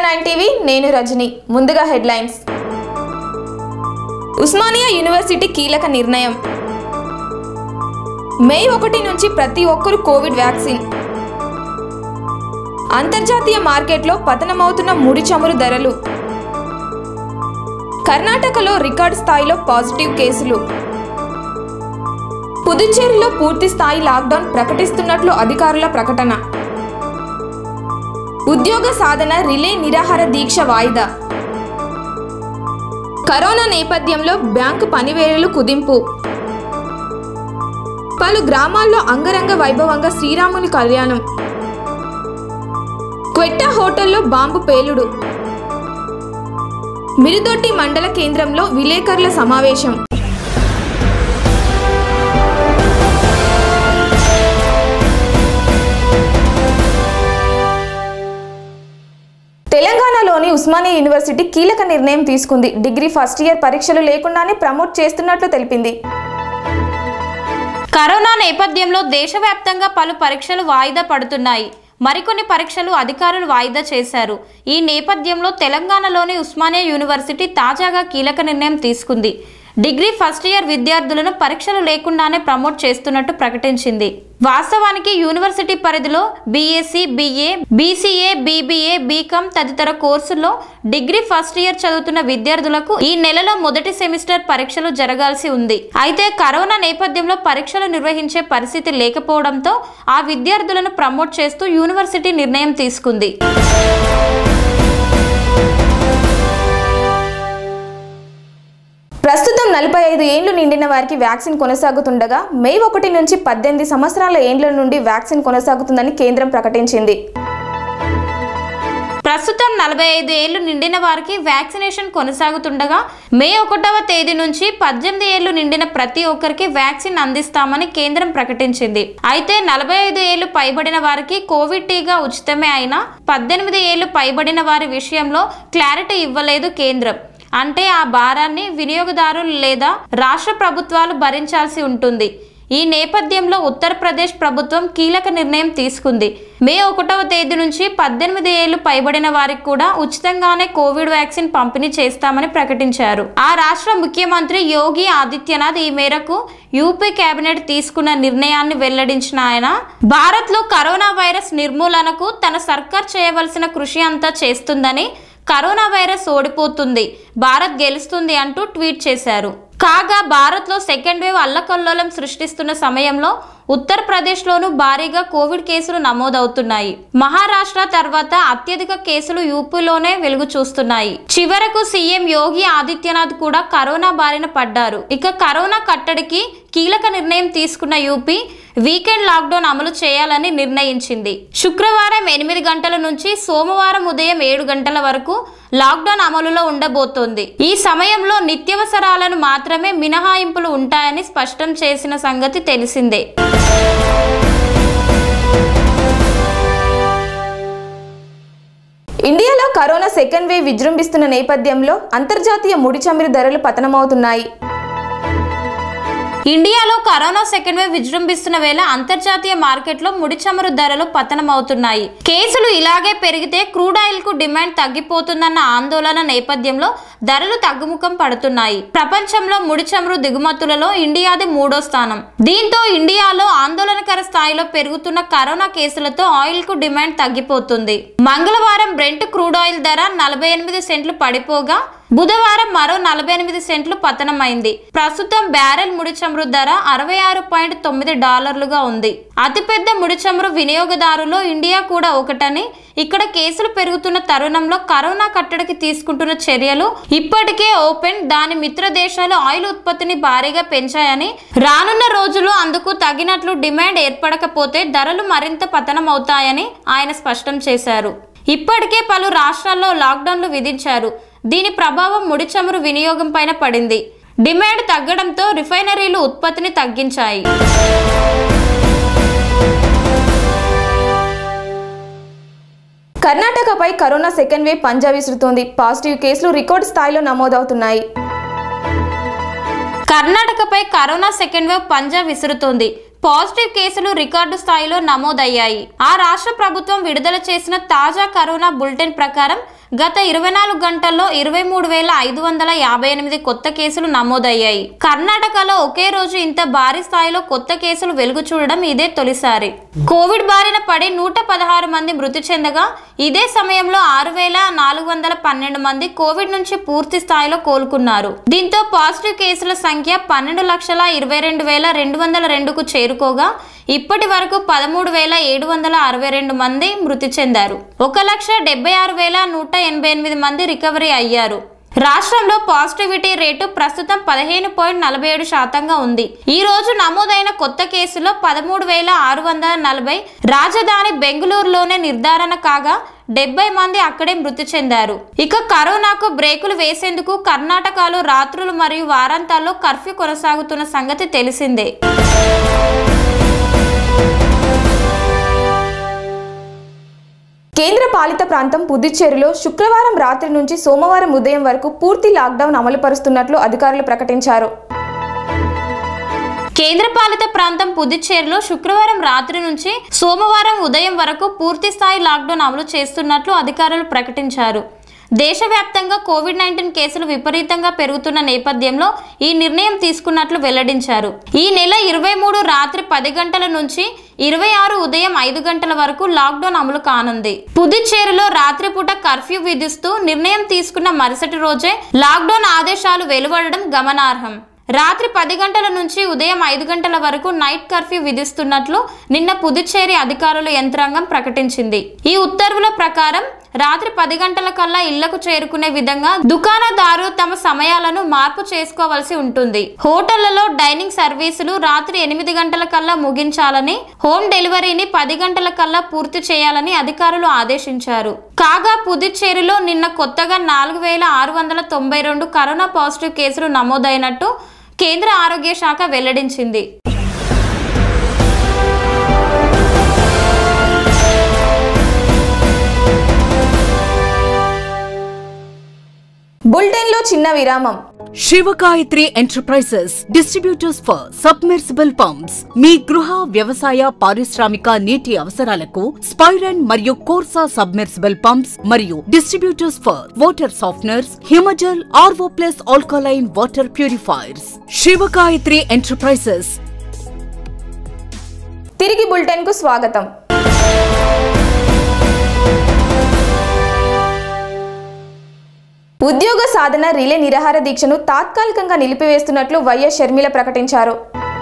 TR9 TV నేను రజని ముందుగా headlines Osmania university కీలక నిర్ణయం మే 1 నుంచి ప్రతి ఒక్కరు కోవిడ్ వ్యాక్సిన్ అంతర్జాతీయ మార్కెట్లో పతనమవుతున్న ముడి చమురు ధరలు కర్ణాటకలో రికార్డ్ స్థాయిలో పాజిటివ్ కేసులు పుదుచ్చేరిలో పూర్తి స్థాయి లాక్డౌన్ ప్రకటిస్తున్నట్లు అధికారుల ప్రకటన ఉద్యోగ సాధన రిలే నిరాహార దీక్ష వాయిదా కరోనా నేపథ్యంలో బ్యాంకు పనివేళలు కుదింపు పలు గ్రామాల్లో అంగరంగ వైభవంగా శ్రీరాముని కళ్యాణం క్వెట్టా హోటల్లో బాంబు పేలుడు మిరుదొట్టి మండల కేంద్రంలో విలేకరుల సమావేశం తెలంగాణలోని ఉస్మానియా యూనివర్సిటీ కీలక నిర్ణయం తీసుకుంది. డిగ్రీ ఫస్ట్ ఇయర్ పరీక్షలు లేకుండానే ప్రమోట్ చేస్తున్నట్లు తెలిపింది. కరోనా నేపథ్యంలో దేశవ్యాప్తంగా పలు పరీక్షలు వాయిదా పడుతున్నాయి. మరికొన్ని పరీక్షలు అధికారులు వాయిదా చేశారు. ఈ నేపథ్యంలో తెలంగాణలోని ఉస్మానియా యూనివర్సిటీ తాజాగా కీలక నిర్ణయం తీసుకుంది. డిగ్రీ ఫస్ట్ ఇయర్ విద్యార్థులను పరీక్షలు లేకుండానే ప్రమోట్ చేస్తున్నట్టు ప్రకటించింది. వాస్తవానికి యూనివర్సిటీ పరిధిలో BSc, BA, BCA, BBA, BCom తదితర కోర్సుల్లో డిగ్రీ ఫస్ట్ ఇయర్ చదువుతున్న విద్యార్థులకు ఈ నెలలో మొదటి సెమిస్టర్ పరీక్షలు జరగాల్సి ఉంది. అయితే కరోనా నేపథ్యంలో పరీక్షలు నిర్వహించే పరిస్థితి లేకపోవడంతో ఆ విద్యార్థులను ప్రమోట్ చేస్తూ యూనివర్సిటీ నిర్ణయం తీసుకుంది. ప్రస్తుతం 45 ఏళ్లు నిండిన వారికి వ్యాక్సిన్ కొనసాగుతుండగా మే 1 నుంచి 18 సంవత్సరాల ఏండ్ల నుండి వ్యాక్సిన్ కొనసాగుతుందని కేంద్రం ప్రకటించింది. ప్రస్తుతం 45 ఏళ్లు నిండిన వారికి వ్యాక్సినేషన్ కొనసాగుతుండగా మే 1వ తేదీ నుంచి 18 ఏళ్లు నిండిన ప్రతి ఒక్కరికి వ్యాక్సిన్ అందిస్తామని కేంద్రం ప్రకటించింది. అయితే 45 ఏళ్లు పైబడిన వారికి కోవిడ్ టీకా ఉచితమే అయినా 18 ఏళ్లు పైబడిన వారి విషయంలో క్లారిటీ ఇవ్వలేదు కేంద్రం. అంటే ఆ భారాన్ని వినియోగదారులు లేదా రాష్ట్ర ప్రభుత్వాలు భరించాల్సి ఉంటుంది. ఈ నేపథ్యంలో ఉత్తరప్రదేశ్ ప్రభుత్వం కీలక నిర్ణయం తీసుకుంది. మే 1వ తేదీ నుంచి 18 ఏళ్లు పైబడిన వారికి కూడా ఉచితంగానే కోవిడ్ వ్యాక్సిన్ పంపిణీ చేస్తామని ప్రకటించారు. ఆ రాష్ట్ర ముఖ్యమంత్రి యోగి ఆదిత్యనాథ్ ఈ మేరకు యూపీ కేబినెట్ తీసుకున్న నిర్ణయాన్ని వెల్లడించిన ఆయన భారత్లో కరోనా వైరస్ నిర్మూలనకు తన సర్కార్ చేయవలసిన కృషి అంతా చేస్తుందని, కరోనా వైరస్ ఓడిపోతుంది, భారత్ గెలుస్తుంది అంటూ ట్వీట్ చేశారు. కాగా భారత్లో సెకండ్ వేవ్ అల్లకల్లోలం సృష్టిస్తున్న సమయంలో ఉత్తరప్రదేశ్లోనూ భారీగా కోవిడ్ కేసులు నమోదవుతున్నాయి. మహారాష్ట్ర తర్వాత అత్యధిక కేసులు యూపీలోనే వెలుగు చూస్తున్నాయి. చివరకు సీఎం యోగి ఆదిత్యనాథ్ కూడా కరోనా బారిన పడ్డారు. ఇక కరోనా కట్టడికి కీలక నిర్ణయం తీసుకున్న యూపీ వీకెండ్ లాక్డౌన్ అమలు చేయాలని నిర్ణయించింది. శుక్రవారం 8 గంటల నుంచి సోమవారం ఉదయం 7 గంటల వరకు లాక్డౌన్ అమలులో ఉండబోతోంది. ఈ సమయంలో నిత్యావసరాలను మాత్రమే మినహాయింపులు ఉంటాయని స్పష్టం చేసిన సంగతి తెలిసిందే. ఇండియాలో కరోనా సెకండ్ వేవ్ విజృంభిస్తున్న నేపథ్యంలో అంతర్జాతీయ ముడి చమురు ధరలు పతనమవుతున్నాయి. ఇండియాలో కరోనా సెకండ్ వేవ్ విజృంభిస్తున్న వేళ అంతర్జాతీయ మార్కెట్లో ముడి చమురు ధరలు పతనమవుతున్నాయి. కేసులు ఇలాగే పెరిగితే క్రూడ్ ఆయిల్ కు డిమాండ్ తగ్గిపోతుందన్న ఆందోళన నేపథ్యంలో ధరలు తగ్గుముఖం పడుతున్నాయి. ప్రపంచంలో ముడి చమురు దిగుమతులలో ఇండియాది 3వ స్థానం. దీంతో ఇండియాలో ఆందోళనకర స్థాయిలో పెరుగుతున్న కరోనా కేసులతో ఆయిల్ కు డిమాండ్ తగ్గిపోతుంది. మంగళవారం బ్రెంట్ క్రూడ్ ఆయిల్ ధర 48 సెంట్లు పడిపోగా బుధవారం మరో 48 సెంట్లు పతనమైంది. ప్రస్తుతం బ్యారెల్ ముడి చమురు ధర $66.9 ఉంది. అతిపెద్ద ముడి చమురు వినియోగదారులో ఇండియా కూడా ఒకటని, ఇక్కడ కేసులు పెరుగుతున్న తరుణంలో కరోనా కట్టడికి తీసుకుంటున్న చర్యలు ఇప్పటికే ఓపెన్ దాని మిత్ర దేశాలు ఆయిల్ ఉత్పత్తిని భారీగా పెంచాయని, రానున్న రోజుల్లో అందుకు తగినట్లు డిమాండ్ ఏర్పడకపోతే ధరలు మరింత పతనమవుతాయని ఆయన స్పష్టం చేశారు. ఇప్పటికే పలు రాష్ట్రాల్లో లాక్డౌన్లు విధించారు. దీని ప్రభావం ముడి చమురు వినియోగం పైన పడింది. డిమాండ్ తగ్గడంతో రిఫైనరీలు ఉత్పత్తిని తగ్గించాయి. కర్ణాటకపై కరోనా సెకండ్ వేవ్ పంజా విసురుతోంది. పాజిటివ్ కేసులు రికార్డు స్థాయిలో నమోదవుతున్నాయి. కర్ణాటకపై కరోనా సెకండ్ వేవ్ పంజా విసురుతోంది. పాజిటివ్ కేసులు రికార్డు స్థాయిలో నమోదయ్యాయి. ఆ రాష్ట్ర ప్రభుత్వం విడుదల చేసిన తాజా కరోనా బులెటిన్ ప్రకారం గత 24 గంటల్లో 23,558 కొత్త కేసులు నమోదయ్యాయి. కర్ణాటకలో ఒకే రోజు ఇంత భారీ స్థాయిలో కొత్త కేసులు వెలుగు చూడడం ఇదే తొలిసారి. కోవిడ్ బారిన పడి 116 మంది మృతి చెందగా ఇదే సమయంలో 6,412 మంది కోవిడ్ నుంచి పూర్తి స్థాయిలో కోలుకున్నారు. దీంతో పాజిటివ్ కేసుల సంఖ్య 12,22,202కు చేరుకోగా ఇప్పటి వరకు 13,762 మంది మృతి చెందారు. 1,76,188 మంది రికవరీ అయ్యారు. రాష్ట్రంలో పాజిటివిటీ రేటు ప్రస్తుతం 15.47% ఉంది. ఈ రోజు నమోదైన కొత్త కేసులో 13,640 రాజధాని బెంగళూరులోనే నిర్ధారణ కాగా 70 మంది అక్కడే మృతి చెందారు. ఇక కరోనాకు బ్రేకులు వేసేందుకు కర్ణాటకలో రాత్రులు మరియు వారాంతాల్లో కర్ఫ్యూ కొనసాగుతున్న సంగతి తెలిసిందే. కేంద్ర పాలిత ప్రాంతం పుదుచ్చేరిలో శుక్రవారం రాత్రి నుంచి సోమవారం ఉదయం వరకు పూర్తి లాక్డౌన్ అమలు పరుస్తున్నట్లు అధికారులు ప్రకటించారు. కేంద్రపాలిత ప్రాంతం పుదుచ్చేరిలో శుక్రవారం రాత్రి నుంచి సోమవారం ఉదయం వరకు పూర్తి స్థాయి లాక్డౌన్ అమలు చేస్తున్నట్లు అధికారులు ప్రకటించారు. దేశవ్యాప్తంగా కోవిడ్-19 కేసులు విపరీతంగా పెరుగుతున్న నేపథ్యంలో ఈ నిర్ణయం తీసుకున్నట్లు వెల్లడించారు. ఈ నెల 23 రాత్రి 10 గంటల నుంచి 26 ఉదయం 5 గంటల వరకు లాక్డౌన్ అమలు కానుంది. పుదుచ్చేరిలో రాత్రిపూట కర్ఫ్యూ విధిస్తూ నిర్ణయం తీసుకున్న మరుసటి రోజే లాక్డౌన్ ఆదేశాలు వెలువడడం గమనార్హం. రాత్రి 10 గంటల నుంచి ఉదయం 5 గంటల వరకు నైట్ కర్ఫ్యూ విధిస్తున్నట్లు నిన్న పుదుచ్చేరి అధికారుల యంత్రాంగం ప్రకటించింది. ఈ ఉత్తర్వుల ప్రకారం రాత్రి 10 గంటల కల్లా ఇళ్లకు చేరుకునే విధంగా దుకాణదారులు తమ సమయాలను మార్పు చేసుకోవాల్సి ఉంటుంది. హోటళ్లలో డైనింగ్ సర్వీసులు రాత్రి 8 గంటల కల్లా ముగించాలని, హోమ్ డెలివరీని 10 గంటల కల్లా పూర్తి చేయాలని అధికారులు ఆదేశించారు. కాగా పుదుచ్చేరిలో నిన్న కొత్తగా 4,692 కరోనా పాజిటివ్ కేసులు నమోదైనట్టు కేంద్ర ఆరోగ్య శాఖ వెల్లడించింది. బులెటిన్ లో చిన్న విరామం. Shivagayatri enterprises distributors for submersible pumps మీ గృహ వ్యవసాయ పారిశ్రామిక నీటి అవసరాలకు స్పైరన్ మరియు కోర్సా సబ్మెర్సిబుల్ పంప్స్ మరియు distributors for water softeners, Himajal, RO plus alkaline water purifiers. Shivagayatri enterprises. తిరిగి బులెటిన్ కు స్వాగతం. ఉద్యోగ సాధన రిలే నిరాహార దీక్షను తాత్కాలికంగా నిలిపివేస్తున్నట్లు వైఎస్ షర్మిల ప్రకటించారు.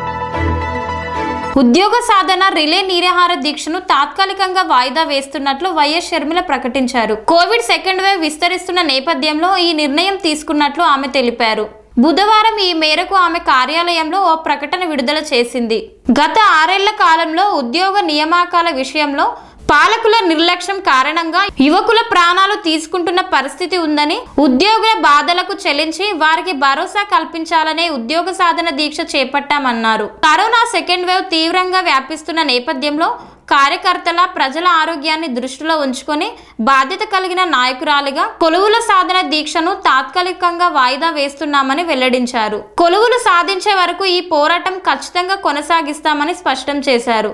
ఉద్యోగ సాధన రిలే నిరాహార దీక్షను తాత్కాలికంగా వాయిదా వేస్తున్నట్లు వైఎస్ షర్మిల ప్రకటించారు. కోవిడ్ సెకండ్ వేవ్ విస్తరిస్తున్న నేపథ్యంలో ఈ నిర్ణయం తీసుకున్నట్లు ఆమె తెలిపారు. బుధవారం ఈ మేరకు ఆమె కార్యాలయంలో ఓ ప్రకటన విడుదల చేసింది. గత 6 ఏళ్ల కాలంలో ఉద్యోగ నియామకాల విషయంలో పాలకుల నిర్లక్ష్యం కారణంగా యువకుల ప్రాణాలు తీసుకుంటున్న పరిస్థితి ఉందని, ఉద్యోగుల బాధలకు చెల్లించి వారికి భరోసా కల్పించాలనే ఉద్యోగ సాధన దీక్ష చేపట్టామన్నారు. కరోనా సెకండ్ వేవ్ తీవ్రంగా వ్యాపిస్తున్న నేపథ్యంలో కార్యకర్తల ప్రజల ఆరోగ్యాన్ని దృష్టిలో ఉంచుకొని బాధ్యత కలిగిన నాయకురాలిగా కొలువుల సాధన దీక్షను తాత్కాలికంగా వాయిదా వేస్తున్నామని వెల్లడించారు. కొలువులు సాధించే వరకు ఈ పోరాటం ఖచ్చితంగా కొనసాగిస్తామని స్పష్టం చేశారు.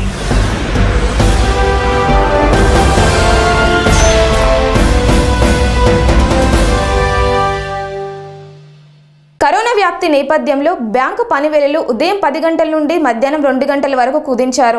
కరోనా వ్యాప్తి నేపథ్యంలో బ్యాంకు పనివేళలు ఉదయం 10 గంటల నుండి మధ్యాహ్నం 2 గంటల వరకు కుదించారు.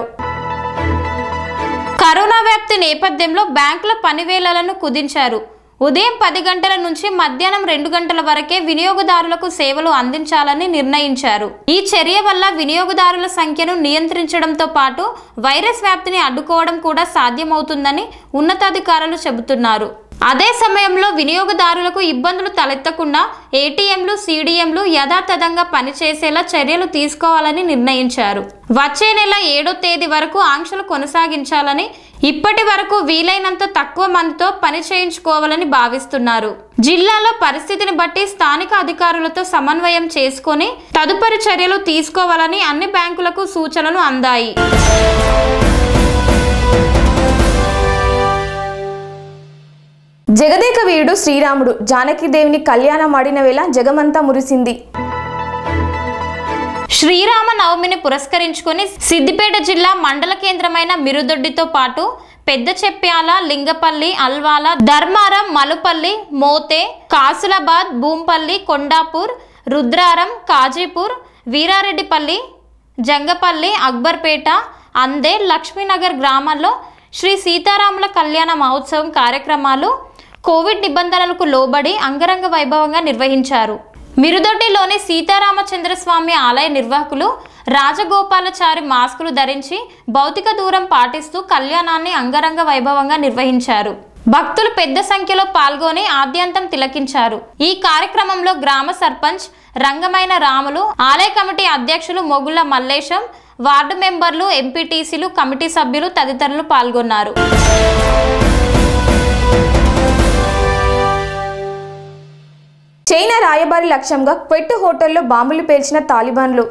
కరోనా వ్యాప్తి నేపథ్యంలో బ్యాంకుల పనివేళలను కుదించారు. ఉదయం 10 గంటల నుంచి మధ్యాహ్నం 2 గంటల వరకే వినియోగదారులకు సేవలు అందించాలని నిర్ణయించారు. ఈ చర్య వల్ల వినియోగదారుల సంఖ్యను నియంత్రించడంతో పాటు వైరస్ వ్యాప్తిని అడ్డుకోవడం కూడా సాధ్యమవుతుందని ఉన్నతాధికారులు చెబుతున్నారు. అదే సమయంలో వినియోగదారులకు ఇబ్బందులు తలెత్తకుండా ఏటీఎంలు, సిడిఎంలు యథాతథంగా పనిచేసేలా చర్యలు తీసుకోవాలని నిర్ణయించారు. వచ్చే నెల 7వ తేదీ వరకు ఆంక్షలు కొనసాగించాలని, ఇప్పటి వరకు వీలైనంత తక్కువ మందితో పని చేయించుకోవాలని భావిస్తున్నారు. జిల్లాలో పరిస్థితిని బట్టి స్థానిక అధికారులతో సమన్వయం చేసుకొని తదుపరి చర్యలు తీసుకోవాలని అన్ని బ్యాంకులకు సూచనలు అందాయి. జగదేక వీరుడు శ్రీరాముడు జానకీదేవిని కళ్యాణం ఆడిన వేళ జగమంతా మురిసింది. శ్రీరామ నవమిని పురస్కరించుకొని సిద్దిపేట జిల్లా మండల కేంద్రమైన మిరుదొడ్డితో పాటు పెద్ద చెప్యాల, లింగపల్లి, అల్వాల, ధర్మారం, మలుపల్లి, మోతే, కాసులాబాద్, భూంపల్లి, కొండాపూర్, రుద్రారం, కాజీపూర్, వీరారెడ్డిపల్లి, జంగపల్లి, అక్బర్పేట, అందే, లక్ష్మీనగర్ గ్రామాల్లో శ్రీ సీతారాముల కళ్యాణ మహోత్సవం కార్యక్రమాలు కోవిడ్ నిబంధనలకు లోబడి అంగరంగ వైభవంగా నిర్వహించారు. మిరుదొడ్డిలోని సీతారామచంద్రస్వామి ఆలయ నిర్వాహకులు రాజగోపాలచారి మాస్కులు ధరించి భౌతిక దూరం పాటిస్తూ కళ్యాణాన్ని అంగరంగ వైభవంగా నిర్వహించారు. భక్తులు పెద్ద సంఖ్యలో పాల్గొని ఆద్యంతం తిలకించారు. ఈ కార్యక్రమంలో గ్రామ సర్పంచ్ రంగమైన రాములు, ఆలయ కమిటీ అధ్యక్షులు మొగుళ్ల మల్లేశం, వార్డు మెంబర్లు, ఎంపీటీసీలు, కమిటీ సభ్యులు తదితరులు పాల్గొన్నారు. చైనా రాయబారి లక్ష్యంగా క్వెట్ హోటల్లో బాంబులు పేల్చిన తాలిబాన్లు.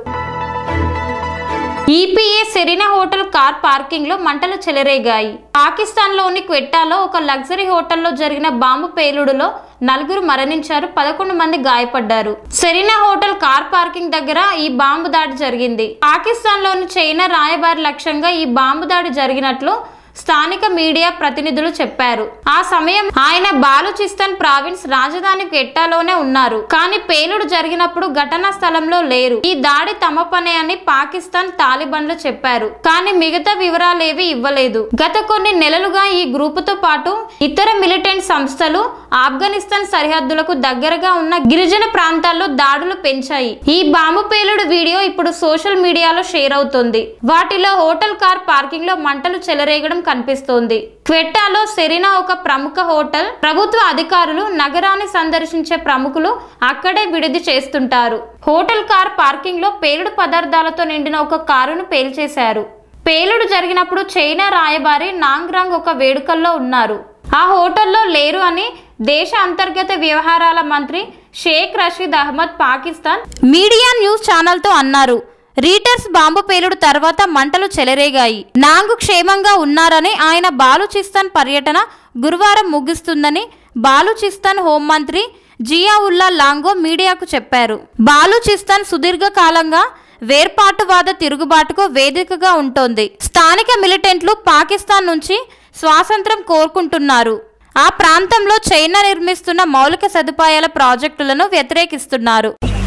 ఈపీఏ సెరీనా హోటల్ కార్ పార్కింగ్ లో మంటలు చెలరేగాయి. పాకిస్తాన్ లోని క్వెట్టాలో ఒక లగ్జరీ హోటల్లో జరిగిన బాంబు పేలుడులో 4 మరణించారు, 11 మంది గాయపడ్డారు. సెరీనా హోటల్ కార్ పార్కింగ్ దగ్గర ఈ బాంబు దాడి జరిగింది. పాకిస్తాన్ లోని చైనా రాయబారి లక్ష్యంగా ఈ బాంబు దాడి జరిగినట్లు స్థానిక మీడియా ప్రతినిధులు చెప్పారు. ఆ సమయం ఆయన బాలూచిస్తాన్ ప్రావిన్స్ రాజధాని క్వెట్టాలోనే ఉన్నారు. కానీ పేలుడు జరిగినప్పుడు ఘటనా స్థలంలో లేరు. ఈ దాడి తమ పనే అని పాకిస్తాన్ తాలిబాన్లు చెప్పారు. కానీ మిగతా వివరాలేవి ఇవ్వలేదు. గత కొన్ని నెలలుగా ఈ గ్రూపుతో పాటు ఇతర మిలిటెంట్ సంస్థలు ఆఫ్ఘనిస్తాన్ సరిహద్దులకు దగ్గరగా ఉన్న గిరిజన ప్రాంతాల్లో దాడులు పెంచాయి. ఈ బాంబు పేలుడు వీడియో ఇప్పుడు సోషల్ మీడియాలో షేర్ అవుతోంది. వాటిలో హోటల్ కార్ పార్కింగ్ లో మంటలు చెలరేగడం కనిపిస్తోంది. క్వెట్టాలో సెరీనా ఒక ప్రముఖ హోటల్. ప్రభుత్వ అధికారులు, నగరాన్ని సందర్శించే ప్రముఖులు అక్కడే విడిది చేస్తుంటారు. హోటల్ కార్ పార్కింగ్ లో పేలుడు పదార్థాలతో నిండిన ఒక కారును పేల్చేశారు. పేలుడు జరిగినప్పుడు చైనా రాయబారి నాంగ్రాంగ్ ఒక వేడుకల్లో ఉన్నారు. ఆ హోటల్లో లేరు అని దేశ అంతర్గత వ్యవహారాల మంత్రి Sheikh Rashid Ahmed Pakistan media news channel తో అన్నారు. రీటర్స్ బాంబు పేలుడు తర్వాత మంటలు చెలరేగాయి. నాంగ్ క్షేమంగా ఉన్నారని, ఆయన బాలూచిస్తాన్ పర్యటన గురువారం ముగుస్తుందని బాలూచిస్తాన్ హోంమంత్రి జియావుల్లా లాంగో మీడియాకు చెప్పారు. బాలూచిస్తాన్ సుదీర్ఘకాలంగా వేర్పాటువాద తిరుగుబాటుకు వేదికగా ఉంటోంది. స్థానిక మిలిటెంట్లు పాకిస్తాన్ నుంచి స్వాతంత్రం కోరుకుంటున్నారు. ఆ ప్రాంతంలో చైనా నిర్మిస్తున్న మౌలిక సదుపాయాల ప్రాజెక్టులను వ్యతిరేకిస్తున్నారు.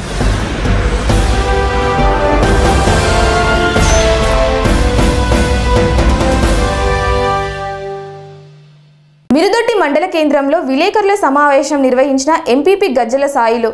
మిరుదొడ్డి మండల కేంద్రంలో విలేకరుల సమావేశం నిర్వహించిన ఎంపీపీ గజ్జల సాయిలు.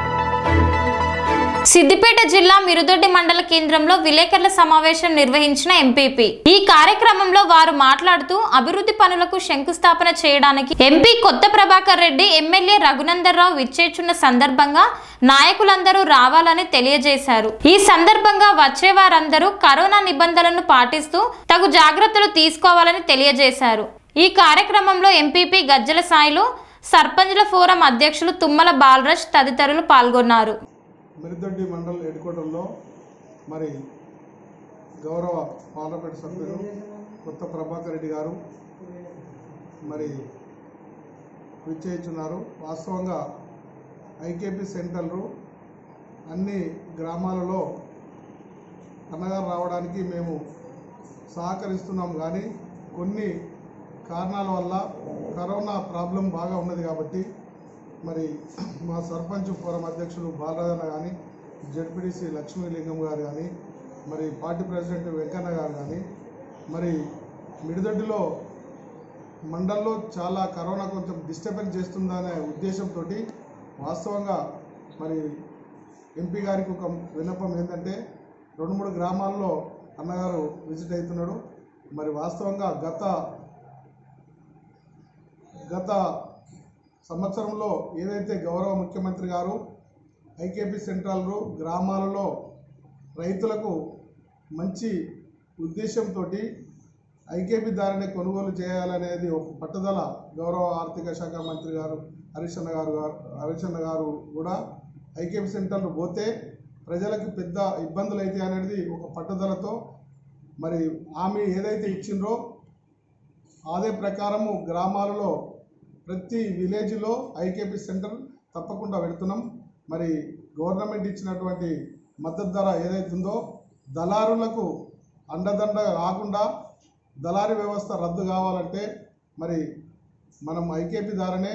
సిద్దిపేట జిల్లా మిరుదొడ్డి మండల కేంద్రంలో విలేకరుల సమావేశం నిర్వహించిన ఎంపీపీ. ఈ కార్యక్రమంలో వారు మాట్లాడుతూ అభివృద్ధి పనులకు శంకుస్థాపన చేయడానికి ఎంపీ కొత్త ప్రభాకర్ రెడ్డి, ఎమ్మెల్యే రఘునందర్రావు విచ్చేచున్న సందర్భంగా నాయకులందరూ రావాలని తెలియజేశారు. ఈ సందర్భంగా వచ్చే వారందరూ కరోనా నిబంధనలను పాటిస్తూ తగు జాగ్రత్తలు తీసుకోవాలని తెలియజేశారు. ఈ కార్యక్రమంలో ఎంపీపీ గజ్జల సాయిలు, సర్పంచ్ల ఫోరం అధ్యక్షులు తుమ్మల బాలరాజ్ తదితరులు పాల్గొన్నారు. మిరుదొడ్డి మండల్ హెడ్ క్వార్టర్లో మరి గౌరవ పార్లమెంట్ సభ్యులు కొత్త ప్రభాకర్ రెడ్డి గారు మరి విచ్చేస్తున్నారు. వాస్తవంగా ఐకేపీ సెంటర్లు అన్ని గ్రామాలలో అన్నగారు రావడానికి మేము సహకరిస్తున్నాం. కానీ కొన్ని కారణాల వల్ల కరోనా ప్రాబ్లం బాగా ఉన్నది కాబట్టి మరి మా సర్పంచ్ ఫోరం అధ్యక్షులు బాలరాజన్న కానీ, జడ్పీటీసీ లక్ష్మీలింగం గారు కానీ, మరి పార్టీ ప్రెసిడెంట్ వెంకన్న గారు కానీ, మరి మిడిదొడ్డిలో మండల్లో చాలా కరోనా కొంచెం డిస్టర్బెన్స్ చేస్తుందనే ఉద్దేశంతో వాస్తవంగా మరి ఎంపీ గారికి ఒక విన్నపం ఏంటంటే 2-3 గ్రామాల్లో అన్నగారు విజిట్ అవుతున్నాడు. మరి వాస్తవంగా గత సంవత్సరంలో ఏదైతే గౌరవ ముఖ్యమంత్రి గారు ఐకేపీ సెంట్రల్ గ్రామాలలో రైతులకు మంచి ఉద్దేశంతో ఐకేపీ దారిని కొనుగోలు చేయాలనేది ఒక పట్టుదల గౌరవ ఆర్థిక శాఖ మంత్రి గారు హరీష్ గారు కూడా ఐకేపీ సెంటర్లు పోతే ప్రజలకు పెద్ద ఇబ్బందులు అయితే అనేది ఒక పట్టుదలతో మరి హామీ ఏదైతే ఇచ్చిండ్రో అదే ప్రకారము గ్రామాలలో ప్రతి విలేజ్లో ఐకేపీ సెంటర్ తప్పకుండా పెడుతున్నాం. మరి గవర్నమెంట్ ఇచ్చినటువంటి మద్దతు ధర ఏదైతుందో దళారులకు అండదండ కాకుండా దళారీ వ్యవస్థ రద్దు కావాలంటే మరి మనం ఐకేపీ ద్వారానే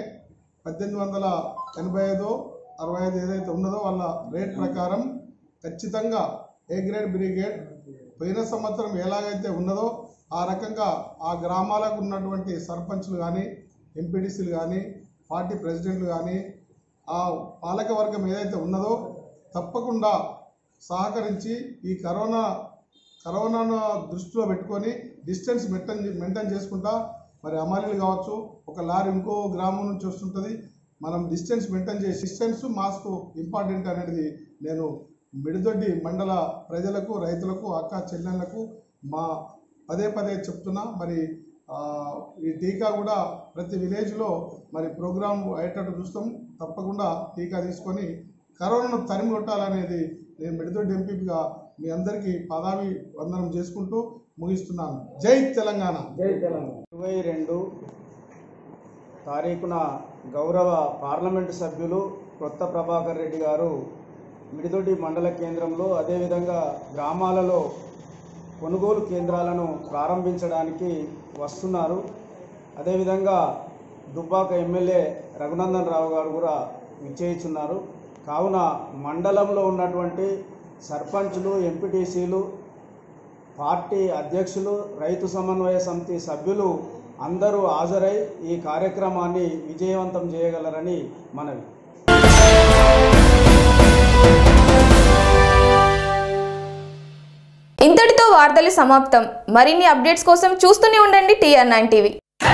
1885 65 ఏదైతే ఉన్నదో వాళ్ళ రేట్ ప్రకారం ఖచ్చితంగా ఏ గ్రేడ్ బి గ్రేడ్ పోయిన సంవత్సరం ఎలాగైతే ఉన్నదో ఆ రకంగా ఆ గ్రామాలకు ఉన్నటువంటి సర్పంచ్లు కానీ ఎంపీడీసీలు కానీ పార్టీ ప్రెసిడెంట్లు కానీ ఆ పాలక వర్గం ఏదైతే ఉన్నదో తప్పకుండా సహకరించి ఈ కరోనాను దృష్టిలో పెట్టుకొని డిస్టెన్స్ మెయింటైన్ చేసుకుంటా మరి అమలీలు కావచ్చు, ఒక లారీ ఇంకో గ్రామం నుంచి వస్తుంటుంది, మనం డిస్టెన్స్ మెయింటైన్ చేసి డిస్టెన్స్ మాస్క్ ఇంపార్టెంట్ అనేది నేను మిడిదొడ్డి మండల ప్రజలకు, రైతులకు, అక్క చెల్లెళ్లకు పదే చెప్తున్నా. మరి ఈ టీకా కూడా ప్రతి విలేజ్లో మరి ప్రోగ్రాం అయ్యేటట్టు చూస్తాం. తప్పకుండా టీకా తీసుకొని కరోనాను తరిమి కొట్టాలనేది నేను మిడిదొడ్డి ఎంపీగా మీ అందరికీ పదవి వందనం చేసుకుంటూ ముగిస్తున్నాను. జై తెలంగాణ. జై తెలంగాణ. 22 తారీఖున గౌరవ పార్లమెంటు సభ్యులు కొత్త ప్రభాకర్ రెడ్డి గారు మిడిదొడ్డి మండల కేంద్రంలో అదేవిధంగా గ్రామాలలో కొనుగోలు కేంద్రాలను ప్రారంభించడానికి వస్తున్నారు. అదేవిధంగా దుబ్బాక ఎమ్మెల్యే రఘునందన్ రావు గారు కూడా విచ్చేయిచున్నారు. కావున మండలంలో ఉన్నటువంటి సర్పంచులు, ఎంపీటీసీలు, పార్టీ అధ్యక్షులు, రైతు సమన్వయ సమితి సభ్యులు అందరూ హాజరై ఈ కార్యక్రమాన్ని విజయవంతం చేయగలరని మనవి. ఇంతటితో వార్తలు సమాప్తం. మరిన్ని అప్డేట్స్ కోసం చూస్తూనే ఉండండి TR9 TV.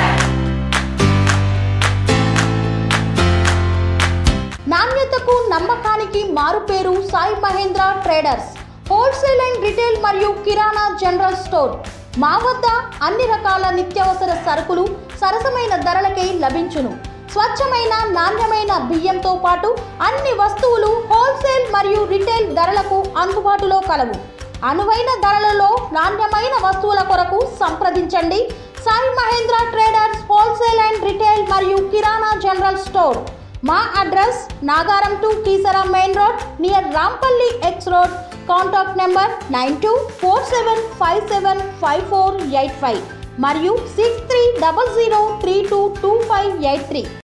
నాణ్యతకు నమ్మకానికి మారుపేరు Sai Mahendra traders, wholesale and retail మరియు కిరాణా జనరల్ స్టోర్. మా వద్ద అన్ని రకాల నిత్యావసర సరుకులు సరసమైన ధరలకే లభించును. స్వచ్ఛమైన నాణ్యమైన బియ్యంతో పాటు అన్ని వస్తువులు హోల్సేల్ మరియు రిటైల్ ధరలకు అందుబాటులో కలవు. అనువైన ధరలలో నాణ్యమైన వస్తువుల కొరకు సంప్రదించండి. Sai Mahendra traders, wholesale and retail మరియు కిరాణా జనరల్ స్టోర్. మా address Nagaram to Keesara main road near Rampally X road. Contact number 9247575485 మరియు 6300322583.